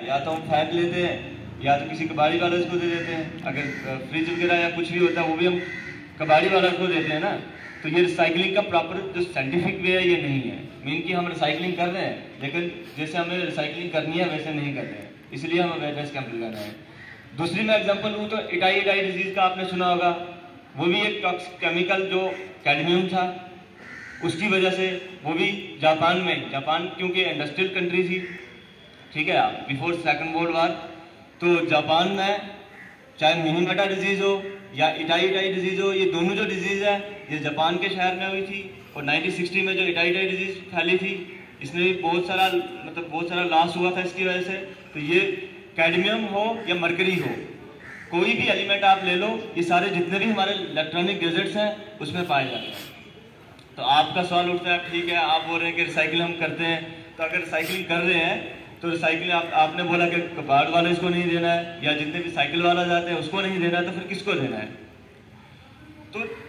या तो हम फेंक लेते हैं या तो किसी कबाड़ी वाले उसको दे देते हैं। अगर फ्रिज वगैरह या कुछ भी होता है वो भी हम कबाड़ी वाला को देते हैं ना। तो ये रिसाइकलिंग का प्रॉपर जो साइंटिफिक वे है ये नहीं है। मीन कि हम रिसाइकलिंग कर रहे हैं लेकिन जैसे हमें रिसाइकलिंग करनी है वैसे नहीं कर रहे हैं, इसलिए हमें अवेयरनेस कैंप लगाना है। दूसरी मैं एग्जांपल लूँ तो इटाई डिजीज का आपने सुना होगा। वो भी एक टॉक्सिक केमिकल जो कैडमियम था, उसकी वजह से वो भी जापान में, जापान क्योंकि इंडस्ट्रियल कंट्री थी, ठीक है, बिफोर सेकंड वर्ल्ड वार, तो जापान में चाहे मिनीमाटा डिजीज हो या इटाई डिजीज हो, ये दोनों जो डिजीज है ये जापान के शहर में हुई थी। और 1960 में जो इटाई डिजीज फैली थी इसमें भी बहुत सारा लॉस हुआ था इसकी वजह से। तो ये कैडमियम हो या मरकरी हो, कोई भी एलिमेंट आप ले लो, ये सारे जितने भी हमारे इलेक्ट्रॉनिक गैजेट्स हैं उसमें पाए जाते हैं। तो आपका सवाल उठता है, ठीक है आप बोल रहे हैं कि रिसाइकिल हम करते हैं, तो अगर रिसाइकिलिंग कर रहे हैं तो रिसाइकिल आपने बोला कि कबाड़ वाले इसको नहीं देना है या जितने भी साइकिल वाला जाते हैं उसको नहीं देना है, तो फिर किसको देना है? तो